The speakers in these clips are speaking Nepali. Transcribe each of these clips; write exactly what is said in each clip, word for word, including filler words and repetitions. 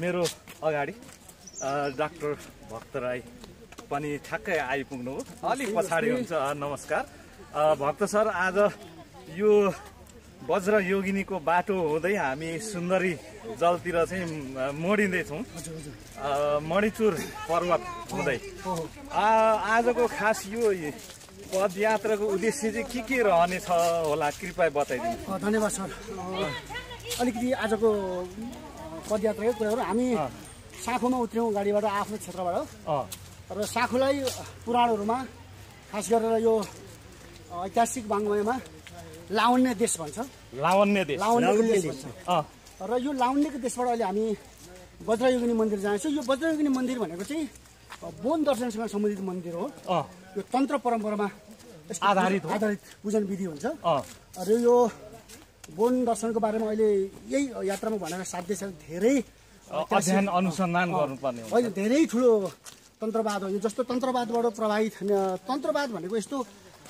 मेरो अगाडि डाक्टर भक्त राई पनि ठ्याक्कै आइपुग्नु हो, अलिक पछाडि हुन्छ। नमस्कार भक्त सर, आज यो वज्र योगिनीको बाटो हुँदै हामी सुन्दरी जलतिर चाहिँ मोडिँदैछौँ, मणिचुर पर्वत हुँदै। आजको खास यो पदयात्राको उद्देश्य चाहिँ के के रहनेछ होला, कृपया बताइदिनु। धन्यवाद सर। अलिकति आजको पदयात्राको कुराहरू हामी साखुमा उत्रौँ गाडीबाट, आफ्नो क्षेत्रबाट, र साखुलाई पुराणहरूमा खास गरेर यो ऐतिहासिक वाङ्मयमा लावण्य देश भन्छ। लावण्य देश, लावण्यको देश भन्छ। र यो लावण्यको देशबाट अहिले हामी वज्रयोगिनी मन्दिर जान्छौँ। यो वज्रयोगिनी मन्दिर भनेको चाहिँ बौद्ध दर्शनसँग सम्बन्धित मन्दिर हो। यो तन्त्र परम्परामा आधारित आधारित पूजन विधि हुन्छ। र यो बौद्ध दर्शनको बारेमा अहिले यही यात्रामा भनेर साध्य छ, धेरै अध्ययन अनुसन्धान गर्नुपर्ने हो। अहिले धेरै ठुलो तन्त्रवाद हो यो, जस्तो तन्त्रवादबाट प्रभावित। तन्त्रवाद भनेको यस्तो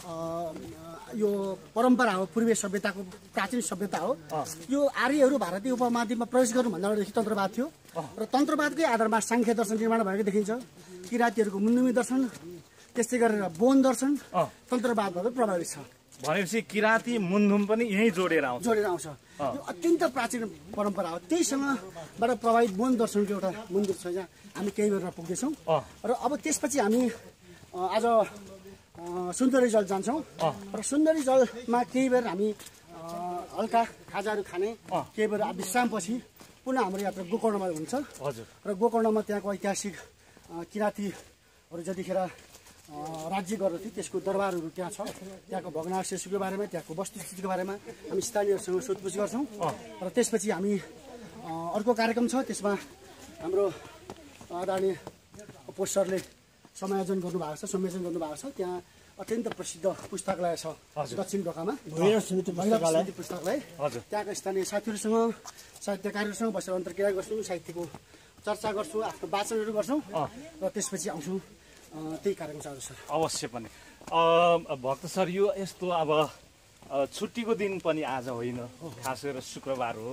यो परम्परा हो, पूर्वीय सभ्यताको प्राचीन सभ्यता हो। यो आर्यहरू भारतीय उपमहाद्वीपमा प्रवेश गर्नुभन्दा अगाडिदेखि तन्त्रवाद थियो, र तन्त्रवादकै आधारमा सांख्य दर्शन निर्माण भएको देखिन्छ। किराँतीहरूको मुन्नुमी दर्शन, त्यस्तै गरेर बौद्ध दर्शन तन्त्रवादबाट प्रभावित छ। भनेपछि किराँती मुन्धुम पनि यहीँ जोडेर आउँछ जोडेर आउँछ यो अत्यन्त प्राचीन परम्परा हो। त्यहीसँगबाट प्रभावित बौद्ध दर्शनको एउटा मन्दिर छ, जहाँ हामी केही बेरमा पुग्दैछौँ। र अब त्यसपछि हामी आज सुन्दरी जल जान्छौँ, र सुन्दरी जलमा केही बेर हामी हल्का खाजाहरू खाने, केही बेर विश्रामपछि पुनः हाम्रो यात्रा गोकर्णमा हुन्छ। र गोकर्णमा त्यहाँको ऐतिहासिक किराँतीहरू जतिखेर राज्य गर्दथे त्यसको दरबारहरू त्यहाँ छ, त्यहाँको भग्नावशेषको बारेमा, त्यहाँको वस्तुस्थितिको बारेमा हामी स्थानीयहरूसँग सोधपुछ गर्छौँ। र त्यसपछि हामी अर्को कार्यक्रम छ, त्यसमा हाम्रो आदरणीय पोस्ट सरले समायोजन गर्नुभएको छ, संयोजन गर्नुभएको छ। त्यहाँ अत्यन्त प्रसिद्ध पुस्तकालय छ दक्षिण ढोकामा, भैरव स्मृति पुस्तकालय। त्यहाँका स्थानीय साथीहरूसँग, साहित्यकारहरूसँग बसेर अन्तर्क्रिया गर्छौँ, साहित्यको चर्चा गर्छौँ, आफ्नो वाचनहरू गर्छौँ, र त्यसपछि आउँछौँ। त्यही कार्यक्रम छ सर। अवश्य पनि भक्त सर, यो यस्तो अब छुट्टीको दिन पनि आज होइन, खास गरेर शुक्रबार हो,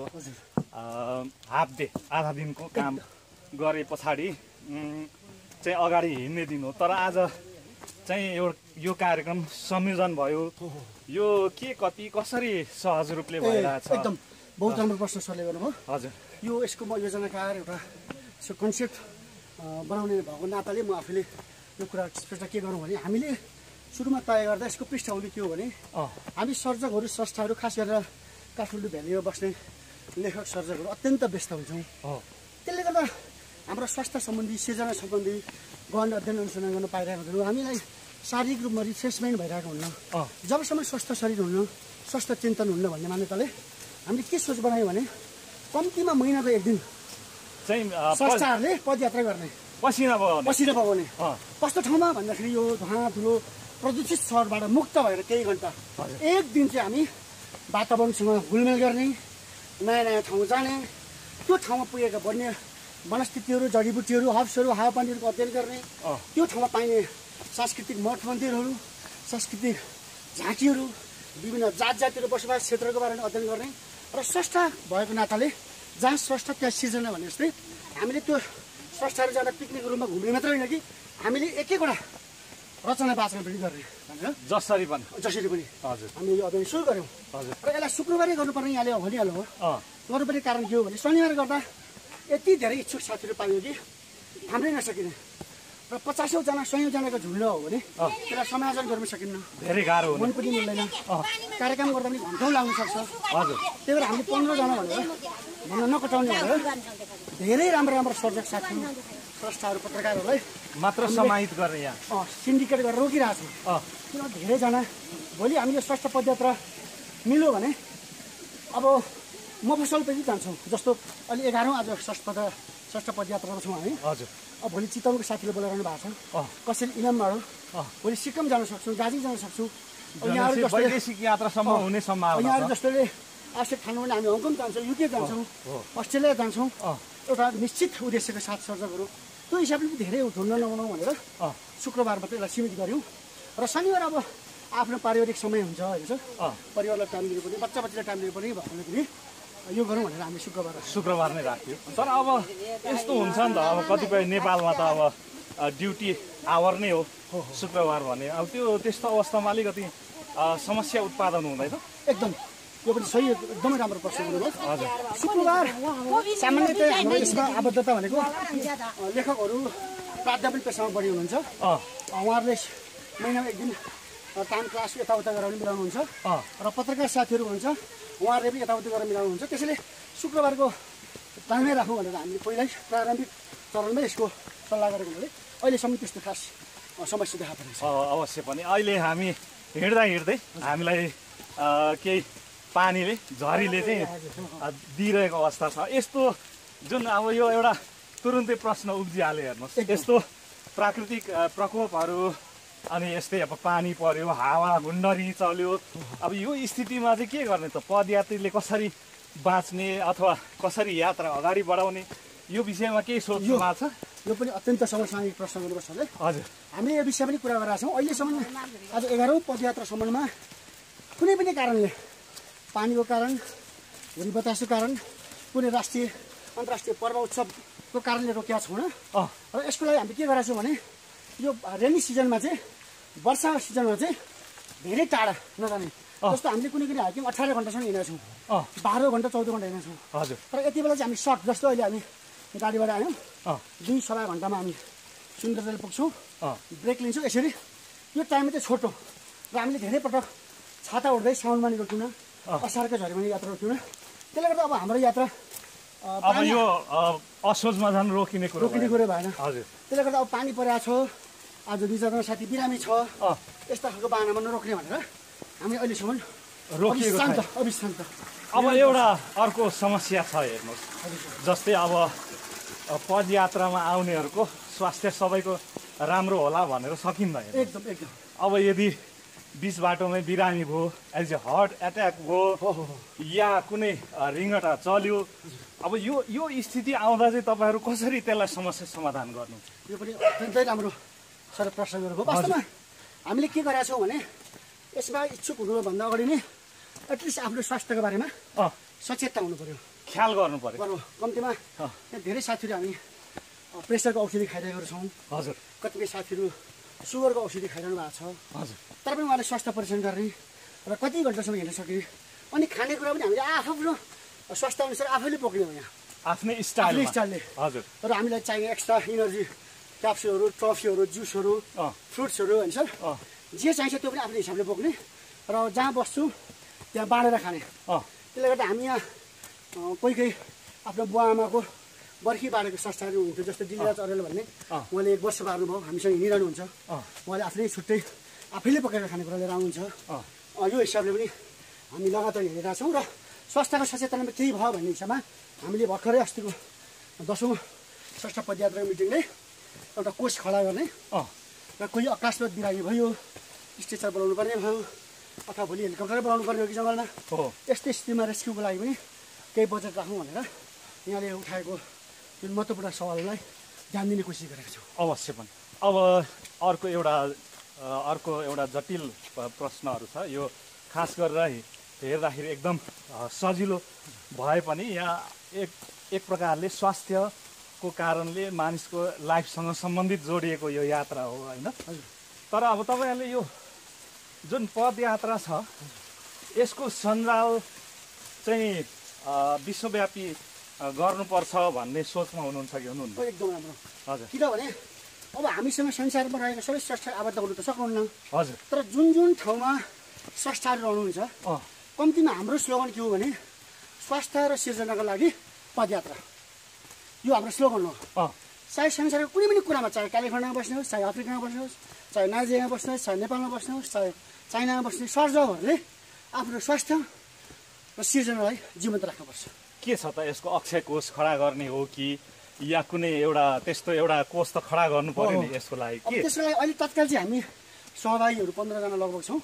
हाफ डे, आधा दिनको काम गरे पछाडि चाहिँ अगाडि हिँड्ने दिन हो। तर आज चाहिँ यो यो कार्यक्रम संयोजन भयो, यो के कति कसरी सहज रूपले भइरहेछ? एकदम बहुत राम्रो प्रश्न सरले गर्नुभयो। हजुर, यो यसको म योजनाकार एउटा यसको कन्सेप्ट बनाउने भएको नाताले म आफूले यो कुरा पृष्ठ के गरौँ भने, हामीले सुरुमा तय गर्दा यसको पृष्ठभूमि के हो भने, हामी सर्जकहरू, स्रष्टाहरू, खास गरेर काठमाडौँ भ्यालीमा बस्ने लेखक सर्जकहरू अत्यन्त व्यस्त हुन्छौँ। त्यसले गर्दा हाम्रो स्वास्थ्य सम्बन्धी, सिर्जना सम्बन्धी गहन अध्ययन अनुसन्धान गर्न पाइरहेको हुँदैन। हामीलाई शारीरिक रूपमा रिफ्रेसमेन्ट भइरहेको हुन्न। जबसम्म स्वस्थ शरीर हुन्न, स्वस्थ चिन्तन हुन्न भन्ने मान्यताले हामीले के सोच बनायौँ भने, कम्तीमा महिनाको एक दिन चाहिँ स्रष्टाहरूले पदयात्रा गर्ने, पसिना बगाउने पसिना बगाउने कस्तो ठाउँमा भन्दाखेरि यो धुवा धुलो प्रदूषित सहरबाट मुक्त भएर केही घन्टा एक दिन चाहिँ हामी वातावरणसँग घुलमेल गर्ने, नयाँ नयाँ ठाउँ जाने, त्यो ठाउँमा पुगेका वन्य वनस्पतिहरू, जडीबुटीहरू, हर्ब्सहरू, हावापानीहरूको अध्ययन गर्ने, त्यो ठाउँमा पाइने सांस्कृतिक मठ मन्दिरहरू, सांस्कृतिक झाँकीहरू, विभिन्न जात जातिहरू बसोबास क्षेत्रको बारेमा अध्ययन गर्ने, र स्रष्टा भएको नाताले जहाँ स्रष्टा त्यहाँ सिर्जना भने जस्तै हामीले त्यो स्रष्टाहरू जाँदा पिकनिकको रूपमा घुम्ने मात्रै होइन कि हामीले एक एकवटा रचना वाचन पनि गर्ने भनेर जसरी पनि जसरी पनि हजुर हामीले यो अध्ययन सुरु गऱ्यौँ। र यसलाई शुक्रबारै गर्नुपर्ने यहाँले भनिहाल्नु हो। गर्नुपर्ने कारण के हो भने, शनिबार गर्दा यति धेरै इच्छुक साथीहरू पाइयो कि हाम्रै नसकिने, र पचासौँजना सयौँजनाको झुन्ड हो भने त्यसलाई समायोजन गर्न सकिन्न, धेरै गाह्रो मन पनि मिल्दैन, कार्यक्रम गर्दा पनि घन्टौँ लाग्न सक्छ। हजुर, त्यही भएर हामीले पन्ध्रजना भनेर भन्न नकटाउने भनेर धेरै राम्रो राम्रो सर्जक साथी, स्रष्टाहरू, पत्रकारहरूलाई मात्र समाहित गर्ने यहाँ सिन्डिकेट गरेर रोकिरहेको छौँ। किन धेरैजना भोलि हामी यो स्रष्टा पदयात्रा मिल्यो भने अब मफसल पनि जान्छौँ। जस्तो अहिले एघारौँ आज स्रष्टा स्रष्टा पदयात्रामा छौँ हामी। हजुर, अब भोलि चितवनको साथीले बोलाइरहनु भएको छ, कसैले इलामबाट, भोलि सिक्किम जान सक्छौँ, दार्जिलिङ जान सक्छौँ। वैदेशिक यात्रासम्म हुने सम्भावना छ। यहाँहरू जस्तोले आवश्यक ठान्नु भने हामी हङकङ जान्छौँ, युके जान्छौँ, अस्ट्रेलिया जान्छौँ, एउटा निश्चित उद्देश्यको साथ सर्जकहरू। त्यो हिसाबले पनि धेरै झुन्ड नबनाउँ भनेर शुक्रबार मात्रै यसलाई सीमित गऱ्यौँ। र शनिबार अब आफ्नो पारिवारिक समय हुन्छ होइन सर, परिवारलाई टाइम दिनुपर्ने, बच्चा बच्चीलाई टाइम दिनुपर्ने भएकोले पनि यो गरौँ भनेर हामी शुक्रबार शुक्रबार नै राख्यो। तर अब यस्तो हुन्छ नि त, अब कतिपय नेपालमा त अब ड्युटी आवर नै हो शुक्रबार भने, अब त्यो त्यस्तो अवस्थामा अलिकति समस्या उत्पादन हुँदैन? एकदम, यो पनि सही, एकदमै राम्रो प्रश्न गर्नुभयो। हजुर, शुक्रबार सामान्यतया हाम्रो यसमा आबद्धता भनेको लेखकहरू प्राध्यापन पेसामा बढी हुनुहुन्छ, उहाँहरूले महिनामा एक दिन टाइम क्लास यताउता गरेर पनि मिलाउनुहुन्छ र पत्रकार साथीहरू हुनुहुन्छ उहाँहरूले पनि यताउति गरेर मिलाउनुहुन्छ। त्यसैले शुक्रबारको टाइमै राखौँ भनेर हामी पहिल्यै प्रारम्भिक चरणमै यसको सल्लाह गरेको हुनाले अहिलेसम्म त्यस्तो खास समस्या देखा परेको छ। अवश्य पनि अहिले हामी हिँड्दा हिँड्दै हामीलाई केही पानीले झरीले चाहिँ दिइरहेको अवस्था छ। यस्तो जुन अब यो एउटा तुरुन्तै प्रश्न उब्जिहाल्यो, हेर्नुहोस्, यस्तो प्राकृतिक प्रकोपहरू अनि यस्तै अब पानी पर्यो, हावा हुन्डरी चल्यो, अब यो स्थितिमा चाहिँ के गर्ने त? पदयात्रीले कसरी बाँच्ने अथवा कसरी यात्रा अगाडि बढाउने, यो विषयमा केही सोच्नु भएको छ? यो पनि अत्यन्त समसामयिक प्रश्न गर्नुपर्छ है। हजुर, हामीले यो विषय पनि कुरा गरेका छौँ। अहिलेसम्म आज एघारौँ पदयात्रासम्ममा कुनै पनि कारणले, पानीको कारण, हुरी बतासको कारण, कुनै राष्ट्रिय अन्तर्राष्ट्रिय पर्व उत्सवको कारणले रोकेका छैनौँ र यसको लागि हामीले के गरेका छौँ भने यो रेनी सिजनमा चाहिँ, वर्षा सिजनमा चाहिँ धेरै टाढा नजाने, जस्तो हामीले कुनै कुनै हाइकिङ अठार घन्टासम्म हिँडेका छौँ, बाह्र घन्टा चौध घन्टा हिँडेका छौँ। हजुर, तर यति बेला चाहिँ हामी सर्ट, जस्तो अहिले हामी गाडीबाट आयौँ, दुई सवा घन्टामा हामी सुन्दरताले पुग्छौँ, ब्रेक लिन्छौँ। यसरी यो टाइममा चाहिँ छोटो र हामीले धेरै पटक छाता उड्दै साउनमा नि रोक्यौँ, असारको झरीमा नि यात्रा रोक्यौँ। त्यसले गर्दा अब हाम्रो यात्रा अब यो असोजमा झन् रोकिने कुरो रोकिने कुरो भएन। हजुर, त्यसले गर्दा अब पानी परेको छ, आज दुई चारजना साथी बिरामी छ, यस्ता खालको बाहनामा नरोक्ने भनेर हामी अहिलेसम्म रोकिएको छैन। अविश्रान्त। अब एउटा अर्को समस्या छ, हेर्नुहोस्, जस्तै अब पदयात्रामा आउनेहरूको स्वास्थ्य सबैको राम्रो होला भनेर सकिँदैन। एकदम एकदम। अब यदि बिच बाटोमै बिरामी भयो, एज ए हार्ट एट्याक भयो या कुनै रिङ्गटा चल्यो, अब यो यो स्थिति आउँदा चाहिँ तपाईँहरू कसरी त्यसलाई समस्या समाधान गर्नु? यो पनि अत्यन्तै राम्रो सर प्रश्न गर्नुभयो। वास्तवमा हामीले के गरेका छौँ भने यसमा इच्छुक हुनुभन्दा अगाडि नै एटलिस्ट आफ्नो स्वास्थ्यको बारेमा सचेतता हुनु पऱ्यो, ख्याल गर्नु पऱ्यो। कम्तीमा धेरै साथीहरू हामी प्रेसरको औषधि खाइरहेको छौँ। हजुर, कतिपय साथीहरू सुगरको औषधि खाइरहनु भएको छ। हजुर, तर पनि उहाँले स्वास्थ्य परीक्षण गर्ने र कति घन्टासम्म हिँड्न सक्ने, अनि खानेकुरा पनि हामीले आफ्नो स्वास्थ्य अनुसार आफैले बोक्ने हो यहाँ, आफ्नै स्टाइल स्टाइलले। हजुर, र हामीलाई चाहिने एक्स्ट्रा इनर्जी क्याप्सुलहरू, ट्रफीहरू, जुसहरू, फ्रुट्सहरू होइन सर, जे चाहिन्छ त्यो पनि आफ्नो हिसाबले बोक्ने र जहाँ बस्छु त्यहाँ बाँडेर खाने। त्यसले गर्दा हामी यहाँ कोही कोही आफ्नो बुवा आमाको बर्खी बाँडेको संस्थाहरू हुन्थ्यो, जस्तै दिलराज अरेल भन्ने, उहाँले एक वर्ष बार्नुभयो, हामीसँग हिँडिरहनुहुन्छ, उहाँले आफ्नै छुट्टै आफैले पकाएर खानेकुरा लिएर आउनुहुन्छ। यो हिसाबले पनि हामी लगातार हिँडेका छौँ र स्वास्थ्यको सचेतनामा केही भयो भन्ने हिसाबमा हामीले भर्खरै अस्तिको दसौँ षष्ठ पदयात्राको मिटिङले एउटा कोष खडा गर्ने र कोही अकस्मात बिरामी भयो, स्ट्रेचर बोलाउनु पर्ने भयो अथवा भोलि हेलिकप्टर बोलाउनु पर्ने हो कि जङ्गलमा, यस्तै स्थितिमा रेस्क्युको लागि पनि केही बजेट राखौँ भनेर यहाँले उठाएको जुन महत्त्वपूर्ण सवाललाई ध्यान दिने कोसिस गरेका छौँ। अवश्य पनि। अब अर्को एउटा अर्को एउटा जटिल प्रश्नहरू छ, यो खास गरेर हेर्दाखेरि एकदम सजिलो भए पनि यहाँ एक एक प्रकारले स्वास्थ्यको कारणले मानिसको लाइफसँग सम्बन्धित जोडिएको यो यात्रा हो होइन? तर अब तपाईँहरूले यो जुन पदयात्रा छ यसको सञ्जाल चाहिँ विश्वव्यापी गर्नुपर्छ भन्ने सोचमा हुनुहुन्छ कि हुनुहुन्न? एकदम राम्रो। हजुर, किनभने अब हामीसँग संसारमा रहेको सबै स्रष्टा आबद्ध हुनु त सक्नुहुन्न। हजुर, तर जुन जुन ठाउँमा स्रष्टाहरू रहनुहुन्छ, कम्तीमा हाम्रो स्लोगन के हो भने स्वास्थ्य र सिर्जनाको लागि पदयात्रा, यो हाम्रो स्लोगन हो। चाहे संसारको कुनै पनि कुरामा, चाहे क्यालिफोर्नियामा बस्नुहोस्, चाहे अफ्रिकामा बस्नुहोस्, चाहे नाइजेरियामा बस्नुहोस्, चाहे नेपालमा बस्नुहोस्, चाहे चाइनामा बस्ने सर्जकहरूले आफ्नो स्वास्थ्य र सिर्जनालाई जीवन्त राख्नुपर्छ। के छ त यसको अक्षय कोष खडा गर्ने हो कि या कुनै एउटा त्यस्तो एउटा कोष त खडा गर्नु पर्यो नि यसको लागि? के त्यसको लागि अहिले तत्काल चाहिँ हामी सहभागीहरू पन्ध्रजना लगभग छौँ।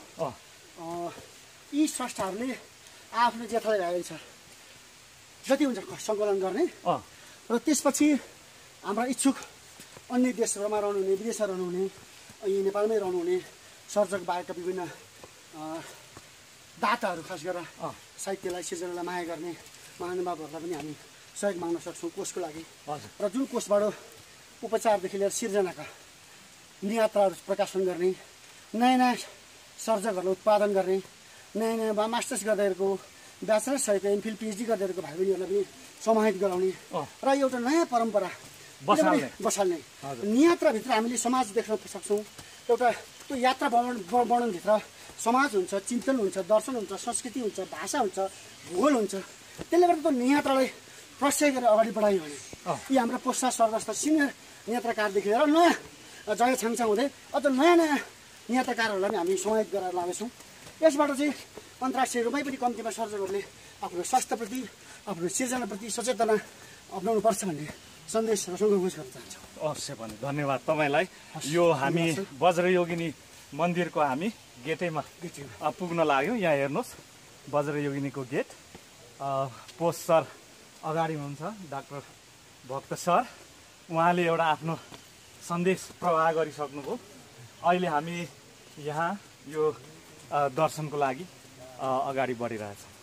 यी संस्थाहरूले आफ्नो जेठालाई भ्याएको छ जति हुन्छ सङ्कलन गर्ने र त्यसपछि हाम्रा इच्छुक अन्य देशहरूमा रहनुहुने, विदेशमा रहनुहुने, यी नेपालमै रहनुहुने सर्जक बाहेकका विभिन्न दाताहरू, खास गरेर साहित्यलाई सिर्जनालाई माया गर्ने महानुभावहरूलाई पनि हामी सहयोग माग्न सक्छौँ कोषको लागि। हजुर। र जुन कोषबाट उपचारदेखि लिएर सिर्जनाका नियात्राहरू प्रकाशन गर्ने, नयाँ नयाँ सर्जकहरूलाई उत्पादन गर्ने, नयाँ नयाँ बा मास्टर्स गर्दाहरूको ब्याचलर्स सहित एमफिल पिएचडी गर्दाहरूको भाइ बहिनीहरूलाई पनि समाहित गराउने र एउटा नयाँ परम्परा बसाल्ने बसाल्ने नियात्राभित्र हामीले समाज देख्न सक्छौँ। एउटा त्यो यात्रा वर्णन वर्णनभित्र समाज हुन्छ, चिन्तन हुन्छ, दर्शन हुन्छ, संस्कृति हुन्छ, भाषा हुन्छ, भूगोल हुन्छ। त्यसले गर्दा त्यो नियात्रालाई प्रशय गरेर अगाडि बढायो भने यी हाम्रा पोस्टा सर जस्ता सिनियर नियात्राकारदेखि लिएर नयाँ जय छाङछाङ हुँदै अझ नयाँ नयाँ नियात्राकारहरूलाई पनि हामी समाहित गरेर लाँदैछौँ। यसबाट चाहिँ अन्तर्राष्ट्रिय रूपमै पनि कम्तीमा सर्जकहरूले आफ्नो स्वास्थ्यप्रति, आफ्नो सिर्जनाप्रति सचेतना अप्नाउनुपर्छ भन्ने सन्देश र सङ्घोष गर्न चाहन्छौँ। अवश्य पनि धन्यवाद तपाईँलाई। यो हामी वज्रयोगिनी मन्दिरको हामी गेटैमा पुग्न लाग्यौँ। यहाँ हेर्नुहोस् वज्रयोगिनीको गेट। पोस्ट सर अगाडि हुनुहुन्छ, डाक्टर भक्त सर। उहाँले एउटा आफ्नो सन्देश प्रवाह गरिसक्नुभयो। अहिले हामी यहाँ यो दर्शनको लागि अगाडि बढिरहेछौँ।